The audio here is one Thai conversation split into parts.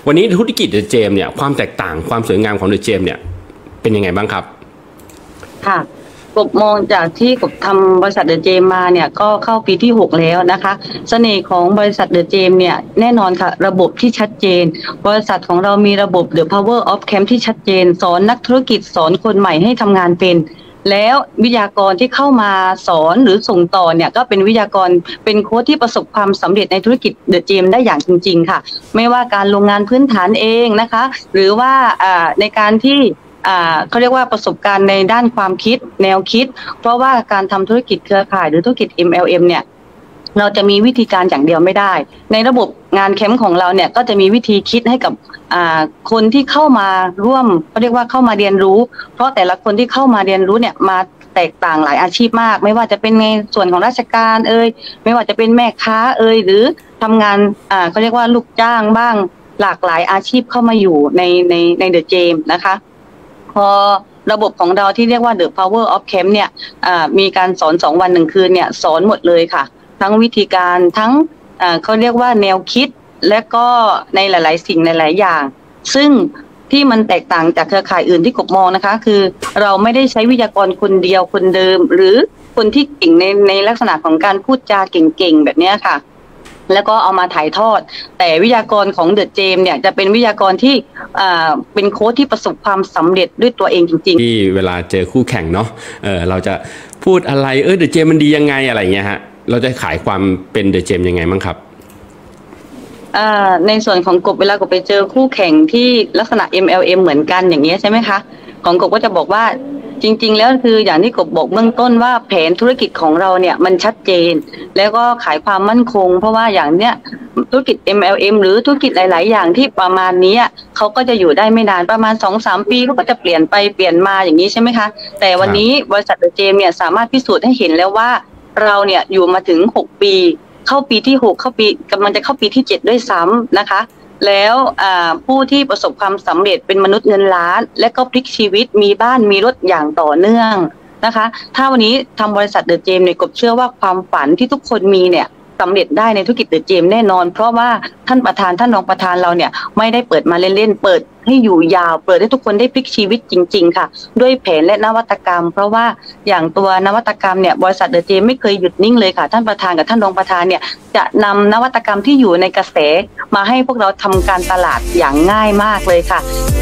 วันนี้ธุรกิจเดอะเจมเนี่ยความแตกต่างความสวยงามของเดอะเจมเนี่ยเป็นยังไงบ้างครับค่ะกบมองจากที่กบทำบริษัทเดอะเจมมาเนี่ยก็เข้าปีที่6แล้วนะคะเสน่ห์ของบริษัทเดอะเจมเนี่ยแน่นอนค่ะระบบที่ชัดเจนบริษัทของเรามีระบบ The Power of Camp ที่ชัดเจนสอนนักธุรกิจสอนคนใหม่ให้ทำงานเป็นแล้ววิทยากรที่เข้ามาสอนหรือส่งต่อเนี่ยก็เป็นวิทยากรเป็นโค้ชที่ประสบความสำเร็จในธุรกิจเดอะเจมได้อย่างจริงๆค่ะไม่ว่าการลงงานพื้นฐานเองนะคะหรือว่าในการที่เขาเรียกว่าประสบการณ์ในด้านความคิดแนวคิดเพราะว่าการทำธุรกิจเครือข่ายหรือธุรกิจ MLM เนี่ยเราจะมีวิธีการอย่างเดียวไม่ได้ในระบบงานแคมป์ของเราเนี่ยก็จะมีวิธีคิดให้กับคนที่เข้ามาร่วมเขาเรียกว่าเข้ามาเรียนรู้เพราะแต่ละคนที่เข้ามาเรียนรู้เนี่ยมาแตกต่างหลายอาชีพมากไม่ว่าจะเป็นในส่วนของราชการไม่ว่าจะเป็นแม่ค้าหรือทำงานเขาเรียกว่าลูกจ้างบ้างหลากหลายอาชีพเข้ามาอยู่ในเดอะเจมนะคะพอระบบของเราที่เรียกว่า The Power of Camp เนี่ยมีการสอน2 วัน 1 คืนเนี่ยสอนหมดเลยค่ะทั้งวิธีการทั้งเขาเรียกว่าแนวคิดและก็ในหลายๆสิ่งหลายๆอย่างซึ่งที่มันแตกต่างจากเครือข่ายอื่นที่กบมองนะคะคือเราไม่ได้ใช้วิทยากรคนเดียวคนเดิมหรือคนที่เก่งในลักษณะของการพูดจาเก่งๆแบบนี้ค่ะแล้วก็เอามาถ่ายทอดแต่วิทยากรของเดอะเจมเนี่ยจะเป็นวิทยากรที่เป็นโค้ชที่ประสบความสำเร็จด้วยตัวเองจริงๆที่เวลาเจอคู่แข่งเนาะเราจะพูดอะไรเดอะเจมมันดียังไงอะไรเงี้ยฮะเราจะขายความเป็นเดอะเจมยังไงบ้างครับในส่วนของกบเวลากบไปเจอคู่แข่งที่ลักษณะ MLM เหมือนกันอย่างเงี้ยใช่ไหมคะของกบก็จะบอกว่าจริงๆแล้วคืออย่างที่กบบอกเบื้องต้นว่าแผนธุรกิจของเราเนี่ยมันชัดเจนแล้วก็ขายความมั่นคงเพราะว่าอย่างเนี้ยธุรกิจ MLM หรือธุรกิจหลายๆอย่างที่ประมาณนี้เขาก็จะอยู่ได้ไม่นานประมาณ 2-3 ปีเขาก็จะเปลี่ยนไปเปลี่ยนมาอย่างนี้ใช่ไหมคะแต่วันนี้บริษัทเดอะเจมเนี่ยสามารถพิสูจน์ให้เห็นแล้วว่าเราเนี่ยอยู่มาถึง6 ปีเข้าปีที่6เข้าปีกำลังจะเข้าปีที่7ด้วยซ้ำนะคะแล้วผู้ที่ประสบความสำเร็จเป็นมนุษย์เงินล้านและก็พลิกชีวิตมีบ้านมีรถอย่างต่อเนื่องนะคะถ้าวันนี้ทำบริษัทเดอะเจมเนี่ยกบเชื่อว่าความฝันที่ทุกคนมีเนี่ยสำเร็จได้ในธุรกิจเดอะเจมแน่นอนเพราะว่าท่านประธานท่านรองประธานเราเนี่ยไม่ได้เปิดมาเล่นๆเปิดให้อยู่ยาวเปิดให้ทุกคนได้พลิกชีวิตจริงๆค่ะด้วยแผนและนวัตกรรมเพราะว่าอย่างตัวนวัตกรรมเนี่ยบริษัทเดอะเจมไม่เคยหยุดนิ่งเลยค่ะท่านประธานกับท่านรองประธานเนี่ยจะนำนวัตกรรมที่อยู่ในกระแสมาให้พวกเราทำการตลาดอย่างง่ายมากเลยค่ะ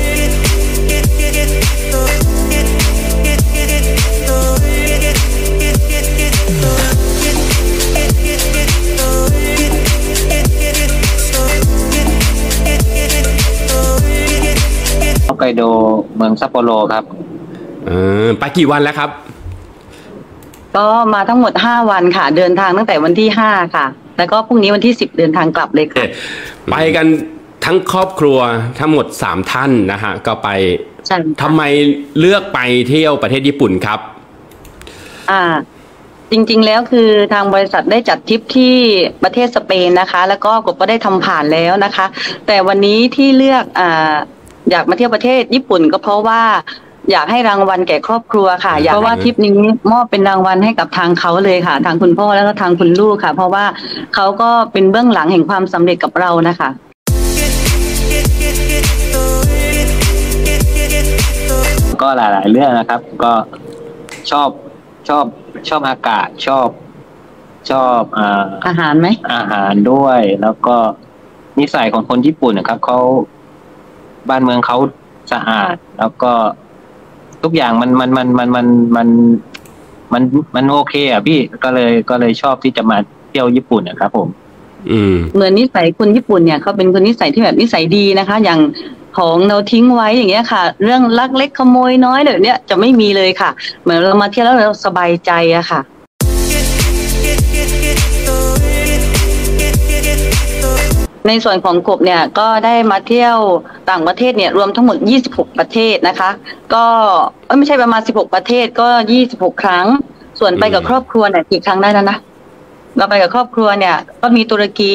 ฮอกไกโดเมืองซัปโปโรครับไปกี่วันแล้วครับก็มาทั้งหมด5 วันค่ะเดินทางตั้งแต่วันที่5ค่ะแล้วก็พรุ่งนี้วันที่10เดินทางกลับเลยค่ะไปกันทั้งครอบครัวทั้งหมด3 ท่านนะฮะก็ไปทำไมเลือกไปเที่ยวประเทศญี่ปุ่นครับจริงๆแล้วคือทางบริษัทได้จัดทริปที่ประเทศสเปนนะคะแล้วก็กบก็ได้ทำผ่านแล้วนะคะแต่วันนี้ที่เลือกอยากมาเที่ยวประเทศญี่ปุ่นก็เพราะว่าอยากให้รางวัลแก่ครอบครัวค่ะเพราะว่าทริปนี้มอบเป็นรางวัลให้กับทางเขาเลยค่ะทางคุณพ่อแล้วก็ทางคุณลูกค่ะเพราะว่าเขาก็เป็นเบื้องหลังแห่งความสำเร็จกับเรานะคะก็หลายๆเรื่องนะครับก็ชอบอากาศชอบอาหารไหมอาหารด้วยแล้วก็นิสัยของคนญี่ปุ่นนะครับเขาบ้านเมืองเขาสะอาดแล้วก็ทุกอย่างมันโอเคอ่ะพี่ก็เลยชอบที่จะมาเที่ยวญี่ปุ่นนะครับผมเหมือนนิสัยคนญี่ปุ่นเนี่ยเขาเป็นคนนิสัยที่แบบนิสัยดีนะคะอย่างของเราทิ้งไว้อย่างเงี้ยค่ะเรื่องลักเล็กขโมยน้อยแบบเนี้ยจะไม่มีเลยค่ะเหมือนเรามาเที่ยวแล้วเราสบายใจอะค่ะในส่วนของกบเนี่ยก็ได้มาเที่ยวต่างประเทศเนี่ยรวมทั้งหมด26ประเทศนะคะก็ไม่ใช่ประมาณ16ประเทศก็26ครั้งส่วนไปกับครอบครัวเนี่ยกี่ครั้งได้แล้วนะเราไปกับครอบครัวเนี่ยก็มีตุรกี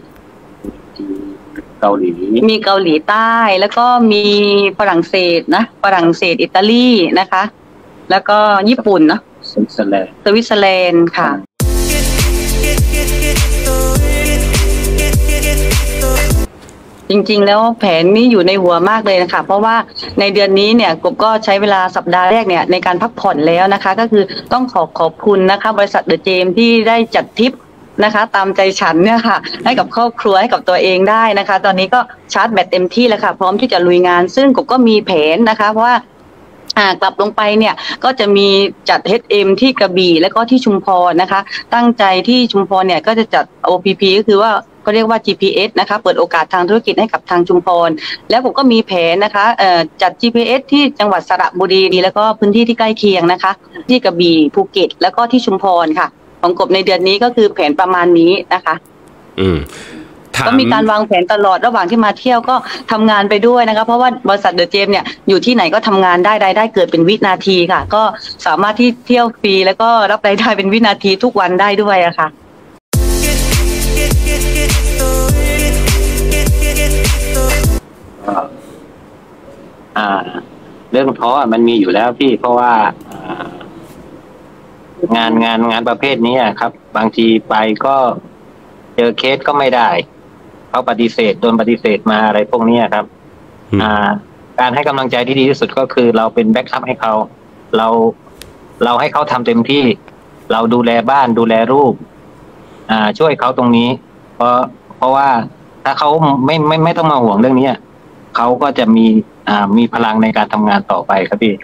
เกาหลีมีเกาหลีใต้แล้วก็มีฝรั่งเศสอิตาลีนะคะแล้วก็ญี่ปุ่นเนาะสวิตเซอร์แลนด์ค่ะจริงๆแล้วแผนนี้อยู่ในหัวมากเลยนะคะเพราะว่าในเดือนนี้เนี่ยกบก็ใช้เวลาสัปดาห์แรกเนี่ยในการพักผ่อนแล้วนะคะก็คือต้องขอบคุณนะคะบริษัทเดอะเจมที่ได้จัดทริปนะคะตามใจฉันเนี่ยค่ะให้กับครอบครัวให้กับตัวเองได้นะคะตอนนี้ก็ชาร์จแบตเต็มที่แล้วค่ะพร้อมที่จะลุยงานซึ่งกบก็มีแผนนะคะเพราะว่ากลับลงไปเนี่ยก็จะมีจัด HM ที่กระบี่แล้วก็ที่ชุมพรนะคะตั้งใจที่ชุมพรเนี่ยก็จะจัด OPP ก็คือว่าก็เรียกว่า GPS นะคะเปิดโอกาสทางธุรกิจให้กับทางชุมพรแล้วผมก็มีแผนนะคะจัด GPS ที่จังหวัดสระบุรีแล้วก็พื้นที่ที่ใกล้เคียงนะคะที่กระบี่ภูเก็ตแล้วก็ที่ชุมพรค่ะของกบในเดือนนี้ก็คือแผนประมาณนี้นะคะก็มีการวางแผนตลอดระหว่างที่มาเที่ยวก็ทำงานไปด้วยนะคะเพราะว่าบริษัทเดอะเจมเนี่ยอยู่ที่ไหนก็ทำงานได้รายได้เกิดเป็นวินาทีค่ะก็สามารถที่เที่ยวฟรีแล้วก็รับรายได้เป็นวินาทีทุกวันได้ด้วยอะค่ะเรื่องท้อมันมีอยู่แล้วพี่เพราะว่างานประเภทนี้ครับบางทีไปก็เจอเคสก็ไม่ได้เขาปฏิเสธโดนปฏิเสธมาอะไรพวกนี้ครับการให้กำลังใจที่ดีที่สุดก็คือเราเป็นแบ็กอัพให้เขาเราให้เขาทำเต็มที่เราดูแลบ้านดูแลลูกช่วยเขาตรงนี้เพราะว่าถ้าเขาไม่ต้องมาห่วงเรื่องนี้เขาก็จะมีพลังในการทำงานต่อไปครับพี่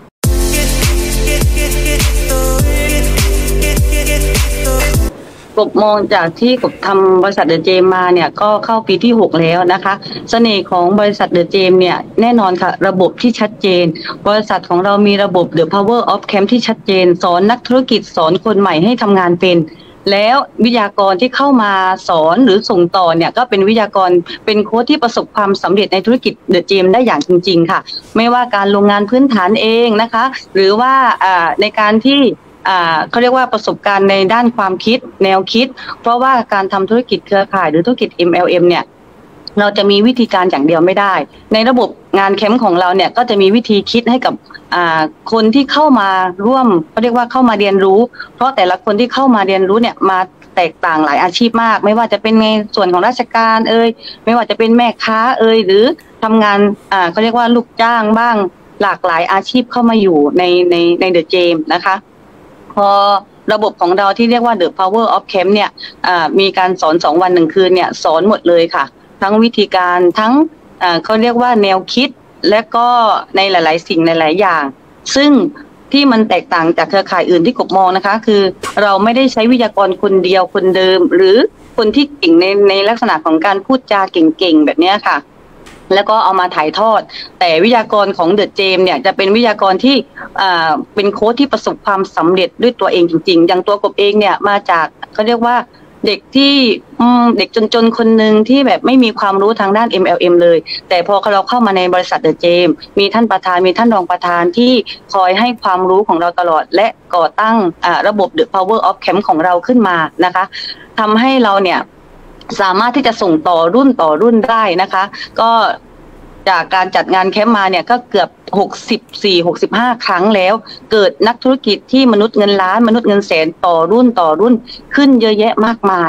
กบมองจากที่กบทำบริษัทเดอะเจมมาเนี่ยก็เข้าปีที่6แล้วนะคะเสน่ห์ของบริษัทเดอะเจมเนี่ยแน่นอนค่ะระบบที่ชัดเจนบริษัทของเรามีระบบ The Power of Camp ที่ชัดเจนสอนนักธุรกิจสอนคนใหม่ให้ทำงานเป็นแล้ววิทยากรที่เข้ามาสอนหรือส่งต่อเนี่ยก็เป็นวิทยากรเป็นโค้ชที่ประสบความสำเร็จในธุรกิจเดอะเจมได้อย่างจริงๆค่ะไม่ว่าการลงงานพื้นฐานเองนะคะหรือว่าในการที่เขาเรียกว่าประสบการณ์ในด้านความคิดแนวคิดเพราะว่าการทำธุรกิจเครือข่ายหรือธุรกิจ MLM เนี่ยเราจะมีวิธีการอย่างเดียวไม่ได้ในระบบงานแคมป์ของเราเนี่ยก็จะมีวิธีคิดให้กับคนที่เข้ามาร่วมเขาเรียกว่าเข้ามาเรียนรู้เพราะแต่ละคนที่เข้ามาเรียนรู้เนี่ยมาแตกต่างหลายอาชีพมากไม่ว่าจะเป็นในส่วนของราชการไม่ว่าจะเป็นแม่ค้าหรือทำงานเขาเรียกว่าลูกจ้างบ้างหลากหลายอาชีพเข้ามาอยู่ในเดอะเจมนะคะพอระบบของเราที่เรียกว่า The Power of Camp เนี่ยมีการสอน2 วัน 1 คืนเนี่ยสอนหมดเลยค่ะทั้งวิธีการทั้งเขาเรียกว่าแนวคิดและก็ในหลายๆสิ่งหลายๆอย่างซึ่งที่มันแตกต่างจากเครือข่ายอื่นที่กบมองนะคะคือเราไม่ได้ใช้วิทยากรคนเดียวคนเดิมหรือคนที่เก่งในลักษณะของการพูดจาเก่งๆแบบนี้ค่ะแล้วก็เอามาถ่ายทอดแต่วิทยากรของเดอะเจมเนี่ยจะเป็นวิทยากรที่เป็นโค้ชที่ประสบความสำเร็จด้วยตัวเองจริงๆอย่างตัวกบเองเนี่ยมาจากเขาเรียกว่าเด็กที่เด็กจนๆคนหนึ่งที่แบบไม่มีความรู้ทางด้าน MLM เลยแต่พอเราเข้ามาในบริษัทเดอะเจมมีท่านประธานมีท่านรองประธานที่คอยให้ความรู้ของเราตลอดและก่อตั้งระบบ The Power of Camp ของเราขึ้นมานะคะทำให้เราเนี่ยสามารถที่จะส่งต่อรุ่นได้นะคะก็จากการจัดงานแคมป์มาเนี่ยก็เกือบ64-65 ครั้งแล้วเกิดนักธุรกิจที่มนุษย์เงินล้านมนุษย์เงินแสนต่อรุ่นขึ้นเยอะแยะมากมาย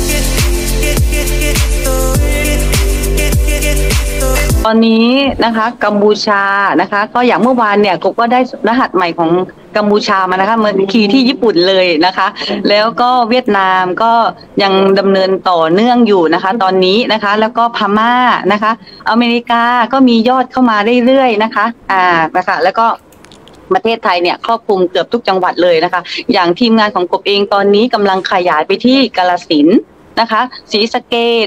ตอนนี้นะคะกัมพูชานะคะก็อย่างเมื่อวานเนี่ยก็ได้รหัสใหม่ของกัมพูชามานะคะเมื่อกี้ที่ญี่ปุ่นเลยนะคะแล้วก็เวียดนามก็ยังดำเนินต่อเนื่องอยู่นะคะตอนนี้นะคะแล้วก็พม่านะคะอเมริกาก็มียอดเข้ามาเรื่อยๆนะคะนะคะแล้วก็ประเทศไทยเนี่ยครอบคลุมเกือบทุกจังหวัดเลยนะคะอย่างทีมงานของกบเองตอนนี้กำลังขยายไปที่กาฬสินธุ์นะคะศรีสะเกษ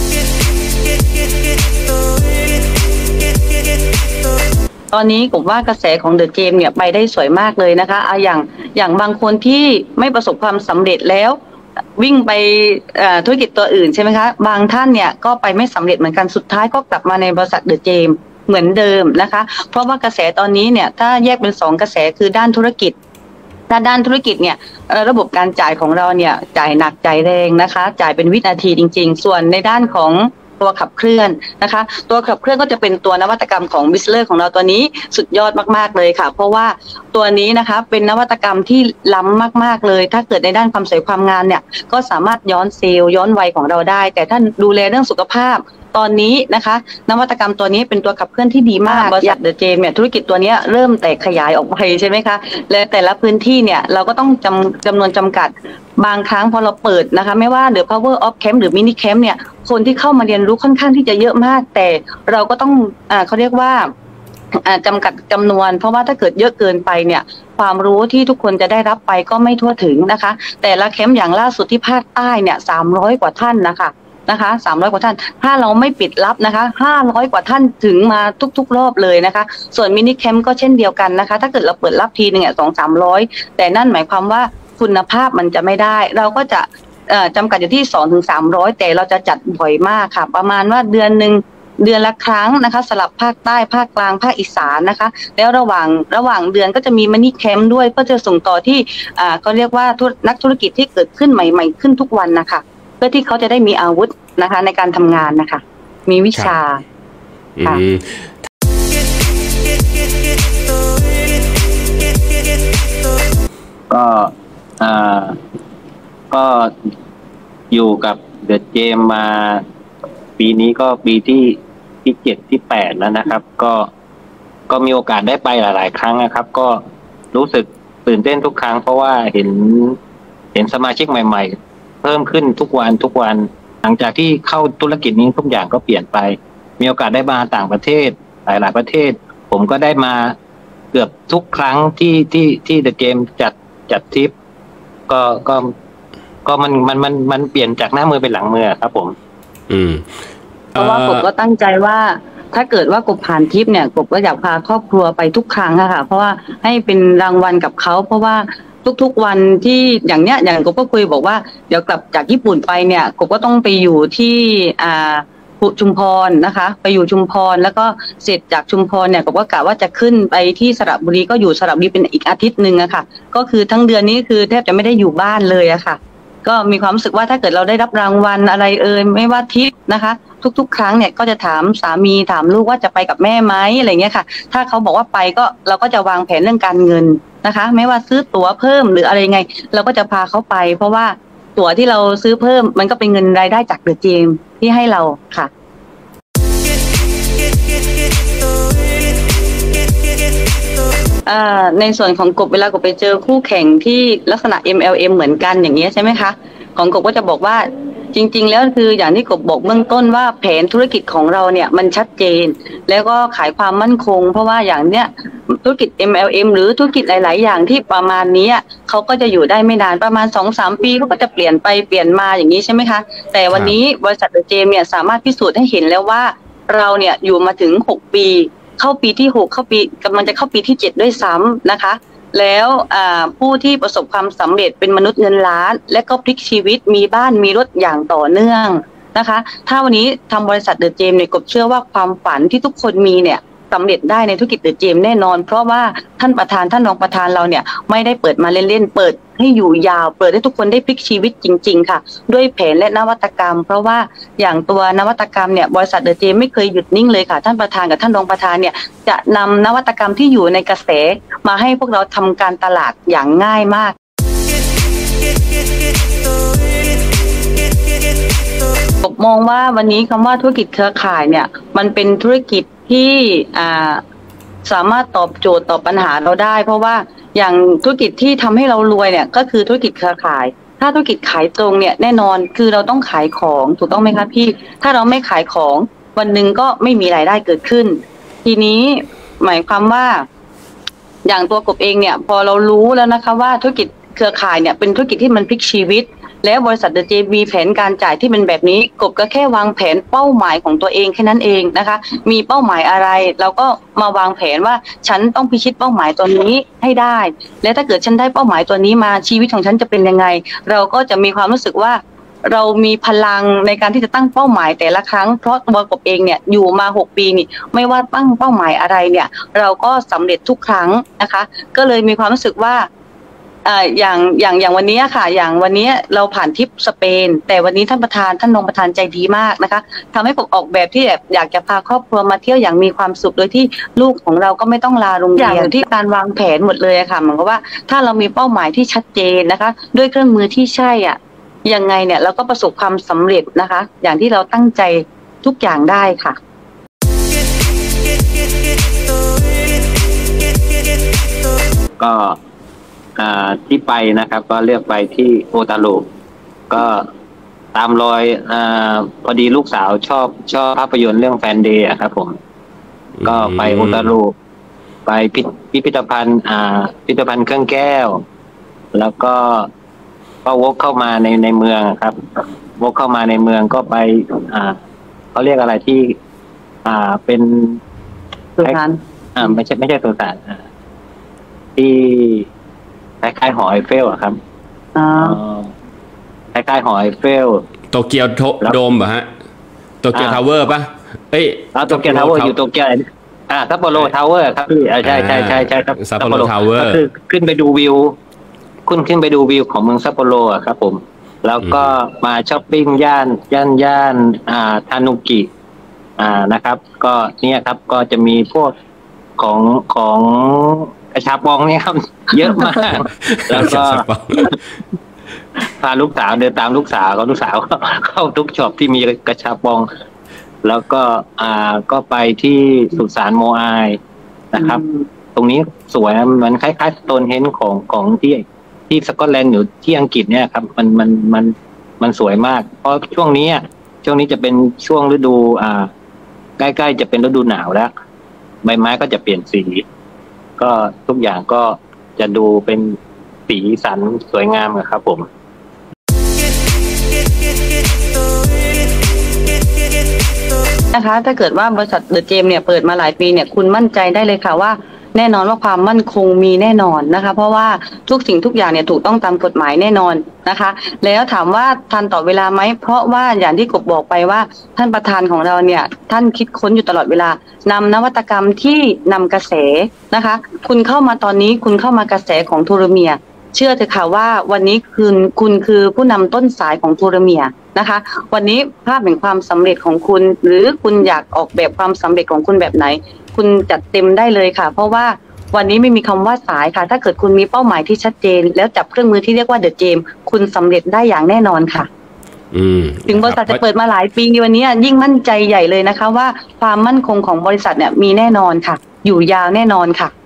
ตอนนี้ผมว่ากระแสของเดอะเจมเนี่ยไปได้สวยมากเลยนะคะอย่างบางคนที่ไม่ประสบความสำเร็จแล้ววิ่งไปธุรกิจตัวอื่นใช่ไหมคะบางท่านเนี่ยก็ไปไม่สำเร็จเหมือนกันสุดท้ายก็กลับมาในบริษัทเดอะเจมเหมือนเดิมนะคะเพราะว่ากระแสตอนนี้เนี่ยถ้าแยกเป็น2 กระแสคือด้านธุรกิจด้านธุรกิจเนี่ยระบบการจ่ายของเราเนี่ยจ่ายหนักจ่ายแรงนะคะจ่ายเป็นวินาทีจริงๆส่วนในด้านของตัวขับเคลื่อนนะคะตัวขับเคลื่อนก็จะเป็นตัวนวัตกรรมของวิสเลอร์ของเราตัวนี้สุดยอดมากๆเลยค่ะเพราะว่าตัวนี้นะคะเป็นนวัตกรรมที่ล้ำมากๆเลยถ้าเกิดในด้านความสวยความงามเนี่ยก็สามารถย้อนเซลล์ย้อนวัยของเราได้แต่ถ้าดูแลเรื่องสุขภาพตอนนี้นะคะนวัตกรรมตัวนี้เป็นตัวขับเคลื่อนที่ดีมากบริษัทเดอะเจมเนี่ยธุรกิจตัวนี้เริ่มแตกขยายออกไปใช่ไหมคะและแต่ละพื้นที่เนี่ยเราก็ต้องจำนวนจำกัดบางครั้งพอเราเปิดนะคะไม่ว่าThe Power of Camp หรือ Mini Camp เนี่ยคนที่เข้ามาเรียนรู้ค่อนข้างที่จะเยอะมากแต่เราก็ต้องเขาเรียกว่าจำกัดจำนวนเพราะว่าถ้าเกิดเยอะเกินไปเนี่ยความรู้ที่ทุกคนจะได้รับไปก็ไม่ทั่วถึงนะคะแต่ละแคมป์อย่างล่าสุดที่ภาคใต้เนี่ย300 กว่าท่านนะคะ300 กว่าท่านถ้าเราไม่ปิดรับนะคะ500 กว่าท่านถึงมาทุกๆรอบเลยนะคะส่วนมินิแคมป์ก็เช่นเดียวกันนะคะถ้าเกิดเราเปิดรับทีนึง200-300แต่นั่นหมายความว่าคุณภาพมันจะไม่ได้เราก็จะจำกัดอยู่ที่200-300แต่เราจะจัดบ่อยมากค่ะประมาณว่าเดือนละครั้งนะคะสลับภาคใต้ภาคกลางภาคอีสานนะคะแล้วระหว่างเดือนก็จะมีมินิแคมป์ด้วยเพื่อจะส่งต่อที่เขาเรียกว่านักธุรกิจที่เกิดขึ้นใหม่ๆขึ้นทุกวันนะคะเพื่อที่เขาจะได้มีอาวุธนะคะในการทำงานนะคะมีวิชาค่ะก็อยู่กับเดอะเจมมาปีนี้ก็ปีที่7 ที่ 8แล้วนะครับก็มีโอกาสได้ไปหลายๆครั้งนะครับก็รู้สึกตื่นเต้นทุกครั้งเพราะว่าเห็นสมาชิกใหม่ๆเพิ่มขึ้นทุกวันหลังจากที่เข้าธุรกิจนี้ทุกอย่างก็เปลี่ยนไปมีโอกาสได้มาต่างประเทศหลายประเทศผมก็ได้มาเกือบทุกครั้งที่เดอะเจมจัดทริปก็มันเปลี่ยนจากหน้ามือเป็นหลังมือครับผมเพราะว่าผมก็ตั้งใจว่าถ้าเกิดว่ากบผ่านทริปเนี่ยกบก็อยากพาครอบครัวไปทุกครั้งอะค่ะเพราะว่าให้เป็นรางวัลกับเขาเพราะว่าทุกวันที่อย่างกบก็คุยบอกว่าเดี๋ยวกลับจากญี่ปุ่นไปเนี่ยกบก็ต้องไปอยู่ที่ชุมพรนะคะไปอยู่ชุมพรแล้วก็เสร็จจากชุมพรเนี่ยกบก็กะว่าจะขึ้นไปที่สระบุรีก็อยู่สระบุรีเป็นอีกอาทิตย์นึงอะค่ะก็คือทั้งเดือนนี้คือแทบจะไม่ได้อยู่บ้านเลยอะค่ะก็มีความรู้สึกว่าถ้าเกิดเราได้รับรางวัลอะไรไม่ว่าทริปนะคะทุกๆครั้งเนี่ยก็จะถามสามีถามลูกว่าจะไปกับแม่ไหมอะไรเงี้ยค่ะถ้าเขาบอกว่าไปก็เราก็จะวางแผนเรื่องการเงินนะคะไม่ว่าซื้อตั๋วเพิ่มหรืออะไรไงเราก็จะพาเขาไปเพราะว่าตั๋วที่เราซื้อเพิ่มมันก็เป็นเงินรายได้จากเดอะเจมที่ให้เราค่ะในส่วนของกบเวลากบไปเจอคู่แข่งที่ลักษณะ MLM เหมือนกันอย่างเงี้ยใช่ไหมคะของกบก็จะบอกว่าจริงๆแล้วคืออย่างที่กบบอกเบื้องต้นว่าแผนธุรกิจของเราเนี่ยมันชัดเจนแล้วก็ขายความมั่นคงเพราะว่าอย่างเนี้ยธุรกิจ MLM หรือธุรกิจหลายๆอย่างที่ประมาณนี้เขาก็จะอยู่ได้ไม่นานประมาณ 2-3 ปีเขาก็จะเปลี่ยนไปเปลี่ยนมาอย่างนี้ใช่ไหมคะแต่วันนี้บริษัทเดอะเจมเนี่ยสามารถพิสูจน์ให้เห็นแล้วว่าเราเนี่ยอยู่มาถึง6 ปีเข้าปีที่6กำลังจะเข้าปีที่7ด้วยซ้ำนะคะแล้วผู้ที่ประสบความสำเร็จเป็นมนุษย์เงินล้านและก็พลิกชีวิตมีบ้านมีรถอย่างต่อเนื่องนะคะถ้าวันนี้ทำบริษัทเดอะเจมเนี่ยกบเชื่อว่าความฝันที่ทุกคนมีเนี่ยสำเร็จได้ในธุรกิจเดอะเจมแน่นอนเพราะว่าท่านประธานท่านรองประธานเราเนี่ยไม่ได้เปิดมาเล่นๆเปิดให้อยู่ยาวเปิดให้ทุกคนได้พลิกชีวิตจริงๆค่ะด้วยแผนและนวัตกรรมเพราะว่าอย่างตัวนวัตกรรมเนี่ยบริษัทเดอะเจมไม่เคยหยุดนิ่งเลยค่ะท่านประธานกับท่านรองประธานเนี่ยจะนำนวัตกรรมที่อยู่ในกระแสมาให้พวกเราทำการตลาดอย่างง่ายมากผมมองว่าวันนี้คำว่าธุรกิจเครือข่ายเนี่ยมันเป็นธุรกิจที่สามารถตอบโจทย์ต่อปัญหาเราได้เพราะว่าอย่างธุรกิจที่ทำให้เรารวยเนี่ยก็คือธุรกิจเครือข่ายถ้าธุรกิจขายตรงเนี่ยแน่นอนคือเราต้องขายของถูกต้องไหมคะพี่ถ้าเราไม่ขายของวันหนึ่งก็ไม่มีรายได้เกิดขึ้นทีนี้หมายความว่าอย่างตัวกบเองเนี่ยพอเรารู้แล้วนะคะว่าธุรกิจเครือข่ายเนี่ยเป็นธุรกิจที่มันพลิกชีวิตแล้วบริษัทเดอะเจมมีแผนการจ่ายที่เป็นแบบนี้กบก็แค่วางแผนเป้าหมายของตัวเองแค่นั้นเองนะคะมีเป้าหมายอะไรเราก็มาวางแผนว่าฉันต้องพิชิตเป้าหมายตัวนี้ให้ได้และถ้าเกิดฉันได้เป้าหมายตัวนี้มาชีวิตของฉันจะเป็นยังไงเราก็จะมีความรู้สึกว่าเรามีพลังในการที่จะตั้งเป้าหมายแต่ละครั้งเพราะตัวกบเองเนี่ยอยู่มา6 ปีนี่ไม่ว่าตั้งเป้าหมายอะไรเนี่ยเราก็สำเร็จทุกครั้งนะคะก็เลยมีความรู้สึกว่าอย่างวันนี้ค่ะอย่างวันนี้เราผ่านทริปสเปนแต่วันนี้ท่านประธานท่านรองประธานใจดีมากนะคะทำให้ผมออกแบบที่แบบอยากจะพาครอบครัวมาเที่ยวอย่างมีความสุขโดยที่ลูกของเราก็ไม่ต้องลาโรงเรียนอย่างที่การวางแผนหมดเลยค่ะเหมือนกับว่าถ้าเรามีเป้าหมายที่ชัดเจนนะคะด้วยเครื่องมือที่ใช่ยังไงเนี่ยเราก็ประสบความสำเร็จนะคะอย่างที่เราตั้งใจทุกอย่างได้ค่ะก็ที่ไปนะครับก็เลือกไปที่โอตารุก็ตามรอยพอดีลูกสาวชอบภาพยนตร์เรื่องแฟนเดย์ครับผมก็ไปโอตารุไปพิพิธภัณฑ์พิพิธภัณฑ์เครื่องแก้วแล้วก็วกเข้ามาในเมืองครับวกเข้ามาในเมืองก็ไปเขาเรียกอะไรที่เป็นสุสานไม่ใช่สุสานที่คล้ายๆหอไอเฟลอะครับคล้ายๆหอไอเฟลโตเกียวโดมเหรอฮะโตเกียวทาวเวอร์ป่ะโตเกียวทาวเวอร์อยู่โตเกียวซัปโปโรทาวเวอร์ครับพี่ใช่ครับซัปโปโรทาวเวอร์ก็คือขึ้นไปดูวิวขึ้นไปดูวิวของเมืองซัปโปโรอะครับผมแล้วก็มาช้อปปิ้งย่านทานุกินะครับก็เนี่ยครับก็จะมีพวกของกระชาปองเนี่ยครับเยอะมากแล้วก็พาลูกสาวเดินตามลูกสาวเข้าทุกช็อปที่มีกระชาปองแล้วก็ไปที่สุสานโมอายนะครับตรงนี้สวยมันคล้ายๆสโตนเฮนจ์ของที่สกอตแลนด์อยู่ที่อังกฤษเนี่ยครับมันสวยมากเพราะช่วงนี้จะเป็นช่วงฤดูใกล้ๆจะเป็นฤดูหนาวแล้วใบไม้ก็จะเปลี่ยนสีก็ทุกอย่างก็จะดูเป็นสีสันสวยงามครับผมนะคะถ้าเกิดว่าบริษัทเดอะเจมเนี่ยเปิดมาหลายปีเนี่ยคุณมั่นใจได้เลยค่ะว่าแน่นอนว่าความมั่นคงมีแน่นอนนะคะเพราะว่าทุกสิ่งทุกอย่างเนี่ยถูกต้องตามกฎหมายแน่นอนนะคะแล้วถามว่าทันต่อเวลาไหมเพราะว่าอย่างที่กบบอกไปว่าท่านประธานของเราเนี่ยท่านคิดค้นอยู่ตลอดเวลานำนวัตกรรมที่นำกระแสนะคะคุณเข้ามาตอนนี้คุณเข้ามากระแสของโทโรเมียเชื่อเถอะค่ะว่าวันนี้คุณคือผู้นำต้นสายของโทโรเมียนะคะวันนี้ภาพแห่งความสำเร็จของคุณหรือคุณอยากออกแบบความสำเร็จของคุณแบบไหนคุณจัดเต็มได้เลยค่ะเพราะว่าวันนี้ไม่มีคำว่าสายค่ะถ้าเกิดคุณมีเป้าหมายที่ชัดเจนแล้วจับเครื่องมือที่เรียกว่าเดอะเจมคุณสำเร็จได้อย่างแน่นอนค่ะถึงบริษัทจะเปิดมาหลายปีวันนี้ยิ่งมั่นใจใหญ่เลยนะคะว่าความมั่นคงของบริษัทเนี่ยมีแน่นอนค่ะอยู่ยาวแน่นอนค่ะ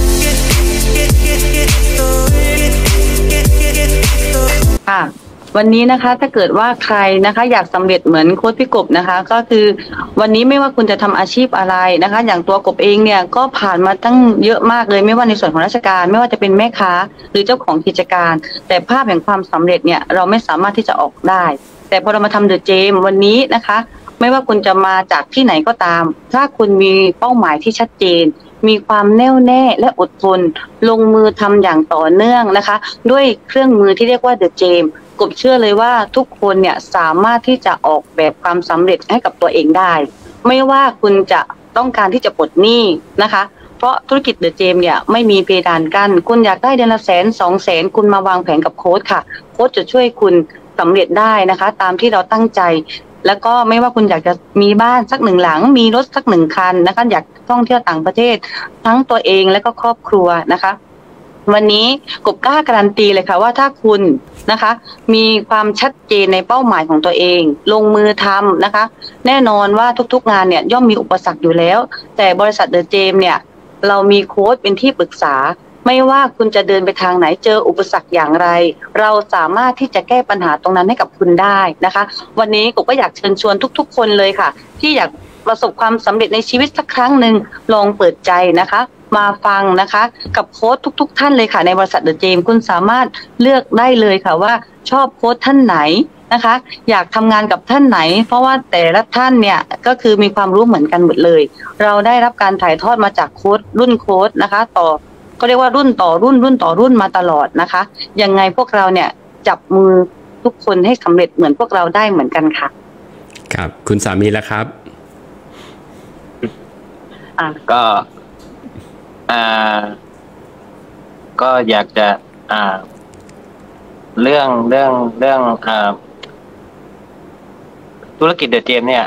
ค่ะวันนี้นะคะถ้าเกิดว่าใครนะคะอยากสำเร็จเหมือนโค้ชพี่กบนะคะก็คือวันนี้ไม่ว่าคุณจะทำอาชีพอะไรนะคะอย่างตัวกบเองเนี่ยก็ผ่านมาตั้งเยอะมากเลยไม่ว่าในส่วนของราชการไม่ว่าจะเป็นแม่ค้าหรือเจ้าของกิจการแต่ภาพแห่งความสำเร็จเนี่ยเราไม่สามารถที่จะออกได้แต่พอเรามาทำเดอะเจมวันนี้นะคะไม่ว่าคุณจะมาจากที่ไหนก็ตามถ้าคุณมีเป้าหมายที่ชัดเจนมีความแน่วแน่และอดทนลงมือทำอย่างต่อเนื่องนะคะด้วยเครื่องมือที่เรียกว่าเดอะเจมกบเชื่อเลยว่าทุกคนเนี่ยสามารถที่จะออกแบบความสำเร็จให้กับตัวเองได้ไม่ว่าคุณจะต้องการที่จะปลดหนี้นะคะเพราะธุรกิจเดอะเจมเนี่ยไม่มีเพดานกั้นคุณอยากได้เดือนละ100,000-200,000คุณมาวางแผนกับโค้ชค่ะโค้ชจะช่วยคุณสำเร็จได้นะคะตามที่เราตั้งใจแล้วก็ไม่ว่าคุณอยากจะมีบ้านสัก1 หลังมีรถสัก1 คันนะคะอยากท่องเที่ยวต่างประเทศทั้งตัวเองและก็ครอบครัวนะคะวันนี้กบกล้าการันตีเลยค่ะว่าถ้าคุณนะคะมีความชัดเจนในเป้าหมายของตัวเองลงมือทำนะคะแน่นอนว่าทุกๆงานเนี่ยย่อมมีอุปสรรคอยู่แล้วแต่บริษัทเดอะเจมเนี่ยเรามีโค้ชเป็นที่ปรึกษาไม่ว่าคุณจะเดินไปทางไหนเจออุปสรรคอย่างไรเราสามารถที่จะแก้ปัญหาตรงนั้นให้กับคุณได้นะคะวันนี้กบก็อยากเชิญชวนทุกๆคนเลยค่ะที่อยากประสบความสำเร็จในชีวิตสักครั้งหนึ่งลองเปิดใจนะคะมาฟังนะคะกับโค้ชทุกๆท่านเลยค่ะในบริษัทเดอะเจมคุณสามารถเลือกได้เลยค่ะว่าชอบโค้ชท่านไหนนะคะอยากทำงานกับท่านไหนเพราะว่าแต่ละท่านเนี่ยก็คือมีความรู้เหมือนกันหมดเลยเราได้รับการถ่ายทอดมาจากโค้ชรุ่นโค้ชนะคะต่อก็เรียกว่ารุ่นต่อรุ่นมาตลอดนะคะยังไงพวกเราเนี่ยจับมือทุกคนให้สำเร็จเหมือนพวกเราได้เหมือนกันค่ะครับคุณสามีแล้วครับก็อยากจะเรื่องธุรกิจเดอะเจมเนี่ย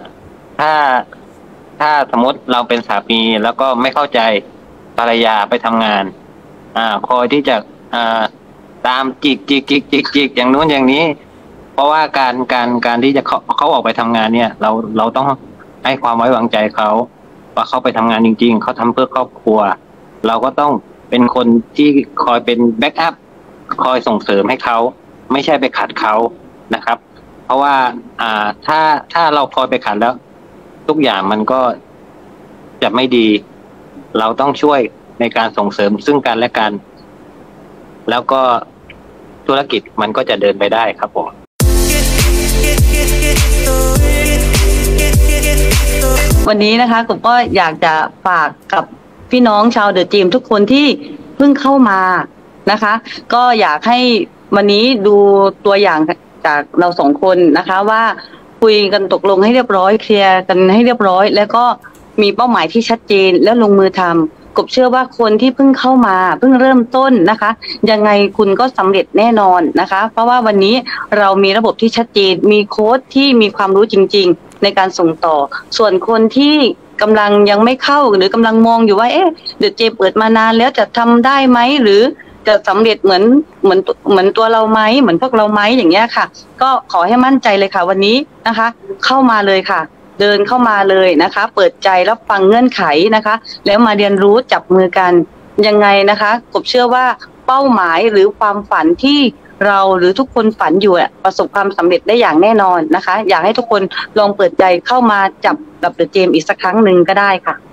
ถ้าสมมติเราเป็นสามีแล้วก็ไม่เข้าใจภรรยาไปทำงานคอยที่จะตามจิกอย่างนู้นอย่างนี้เพราะว่าการที่จะเขาออกไปทำงานเนี่ยเราต้องให้ความไว้วางใจเขาว่าเขาไปทำงานจริงๆเขาทำเพื่อครอบครัวเราก็ต้องเป็นคนที่คอยเป็นแบ็กอัพคอยส่งเสริมให้เขาไม่ใช่ไปขัดเขานะครับเพราะว่าถ้าเราคอยไปขัดแล้วทุกอย่างมันก็จะไม่ดีเราต้องช่วยในการส่งเสริมซึ่งกันและกันแล้วก็ธุรกิจมันก็จะเดินไปได้ครับผมวันนี้นะคะผมก็อยากจะฝากกับพี่น้องชาวเดอะจีมทุกคนที่เพิ่งเข้ามานะคะก็อยากให้วันนี้ดูตัวอย่างจากเราสองคนนะคะว่าคุยกันตกลงให้เรียบร้อยเคลียร์กันให้เรียบร้อยแล้วก็มีเป้าหมายที่ชัดเจนแล้วลงมือทำกบเชื่อว่าคนที่เพิ่งเข้ามาเพิ่งเริ่มต้นนะคะยังไงคุณก็สำเร็จแน่นอนนะคะเพราะว่าวันนี้เรามีระบบที่ชัดเจนมีโค้ชที่มีความรู้จริงๆในการส่งต่อส่วนคนที่กำลังยังไม่เข้าหรือกำลังมองอยู่ว่าเดอะเจเปิดมานานแล้วจะทำได้ไหมหรือจะสำเร็จเหมือนตัวเราไหมเหมือนพวกเราไหมอย่างเงี้ยค่ะก็ขอให้มั่นใจเลยค่ะวันนี้นะคะเข้ามาเลยค่ะเดินเข้ามาเลยนะคะเปิดใจรับฟังเงื่อนไขนะคะแล้วมาเรียนรู้จับมือกันยังไงนะคะกบเชื่อว่าเป้าหมายหรือความฝันที่เราหรือทุกคนฝันอยู่ประสบความสำเร็จได้อย่างแน่นอนนะคะอยากให้ทุกคนลองเปิดใจเข้ามาจับกับเดอะเจมอีกสักครั้งหนึ่งก็ได้ค่ะ